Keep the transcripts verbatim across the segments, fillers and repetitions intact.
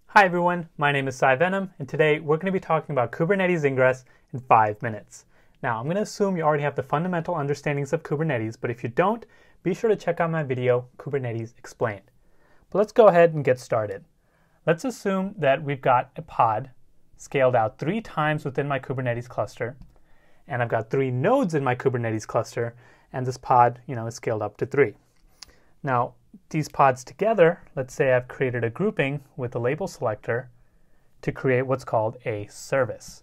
Hi everyone, my name is Cy Venom, and today we're going to be talking about Kubernetes Ingress in five minutes. Now, I'm going to assume you already have the fundamental understandings of Kubernetes, but if you don't, be sure to check out my video, Kubernetes Explained. But let's go ahead and get started. Let's assume that we've got a pod scaled out three times within my Kubernetes cluster, and I've got three nodes in my Kubernetes cluster, and this pod, you know, is scaled up to three. Now, these pods together, let's say I've created a grouping with a label selector to create what's called a service.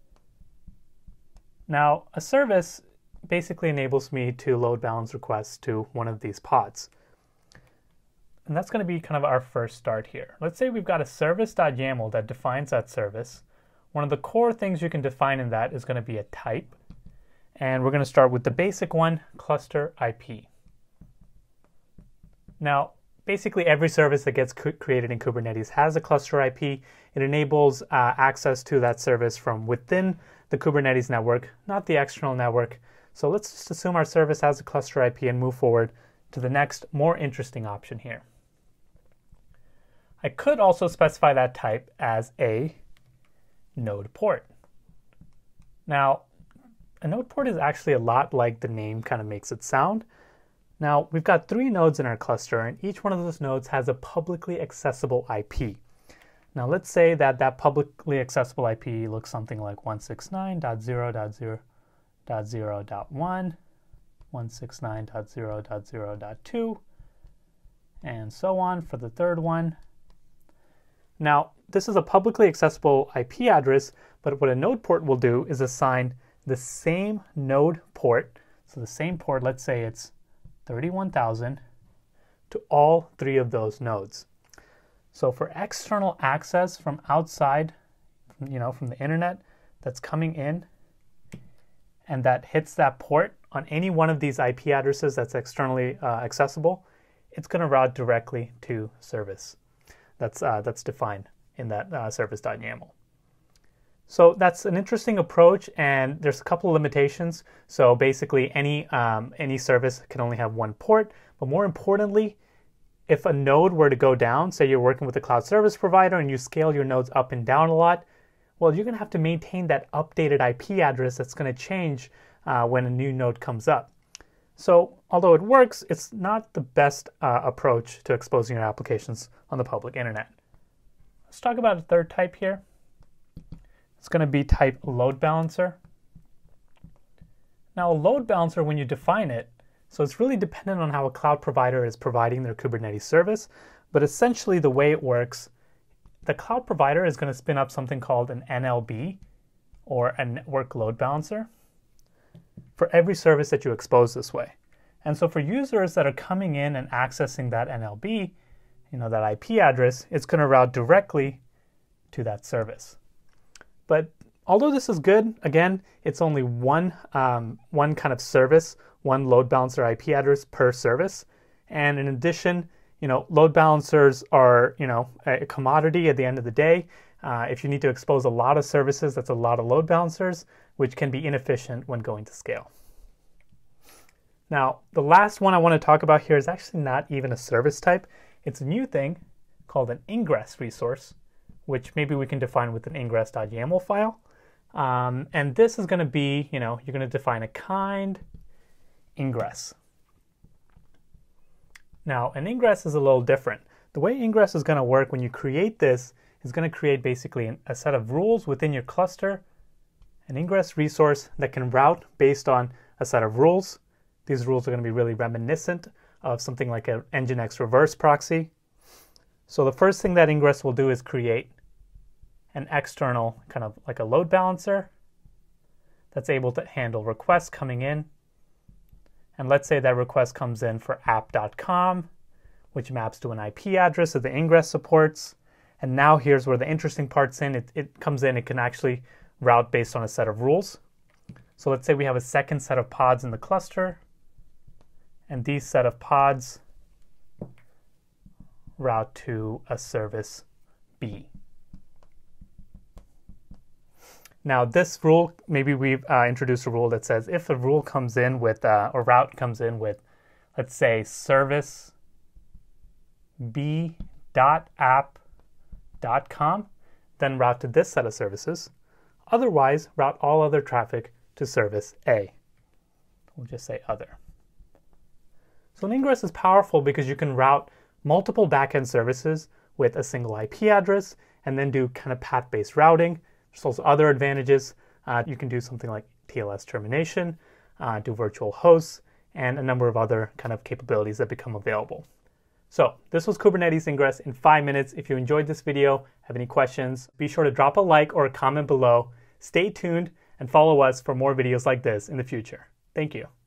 Now, a service basically enables me to load balance requests to one of these pods. And that's going to be kind of our first start here. Let's say we've got a service.yaml that defines that service. One of the core things you can define in that is going to be a type. And we're going to start with the basic one, cluster I P. Now, basically every service that gets created in Kubernetes has a cluster I P. It enables uh, access to that service from within the Kubernetes network, not the external network. So let's just assume our service has a cluster I P and move forward to the next, more interesting option here. I could also specify that type as a node port. Now, a node port is actually a lot like the name kind of makes it sound. Now, we've got three nodes in our cluster, and each one of those nodes has a publicly accessible I P. Now, let's say that that publicly accessible I P looks something like one sixty-nine dot zero dot zero dot zero dot one, one sixty-nine dot zero dot zero dot two, and so on for the third one. Now, this is a publicly accessible I P address, but what a node port will do is assign the same node port, so the same port, let's say it's thirty-one thousand, to all three of those nodes. So for external access from outside, you know, from the internet that's coming in and that hits that port on any one of these I P addresses that's externally uh, accessible, it's going to route directly to service that's, uh, that's defined in that uh, service.yaml. So that's an interesting approach, and there's a couple of limitations. So basically, any um, any service can only have one port. But more importantly, if a node were to go down, say you're working with a cloud service provider and you scale your nodes up and down a lot, well, you're going to have to maintain that updated I P address that's going to change uh, when a new node comes up. So although it works, it's not the best uh, approach to exposing your applications on the public internet. Let's talk about a third type here. It's going to be type load balancer. Now, a load balancer, when you define it, so it's really dependent on how a cloud provider is providing their Kubernetes service, but essentially the way it works, the cloud provider is going to spin up something called an N L B, or a network load balancer, for every service that you expose this way. And so for users that are coming in and accessing that N L B, you know, that I P address, it's going to route directly to that service. But although this is good, again, it's only one, um, one kind of service, one load balancer I P address per service. And in addition, you know, load balancers are, you know, a commodity at the end of the day. Uh, if you need to expose a lot of services, that's a lot of load balancers, which can be inefficient when going to scale. Now, the last one I want to talk about here is actually not even a service type. It's a new thing called an ingress resource, which maybe we can define with an ingress.yaml file. Um, and this is going to be, you know, you're going to define a kind ingress. Now, an ingress is a little different. The way ingress is going to work when you create this is going to create basically an, a set of rules within your cluster, an ingress resource that can route based on a set of rules. These rules are going to be really reminiscent of something like an Nginx reverse proxy. So the first thing that ingress will do is create an external kind of like a load balancer that's able to handle requests coming in. And let's say that request comes in for app dot com, which maps to an I P address that the ingress supports. And now here's where the interesting part's in. It, it comes in, it can actually route based on a set of rules. So let's say we have a second set of pods in the cluster, and these set of pods route to a service B. Now this rule, maybe we've uh, introduced a rule that says if a rule comes in with, uh, or route comes in with, let's say service b dot app dot com, then route to this set of services. Otherwise, route all other traffic to service A. We'll just say other. So an ingress is powerful because you can route multiple backend services with a single I P address and then do kind of path-based routing. There's also other advantages. Uh, you can do something like T L S termination, uh, do virtual hosts, and a number of other kind of capabilities that become available. So this was Kubernetes Ingress in five minutes. If you enjoyed this video, have any questions, be sure to drop a like or a comment below. Stay tuned and follow us for more videos like this in the future. Thank you.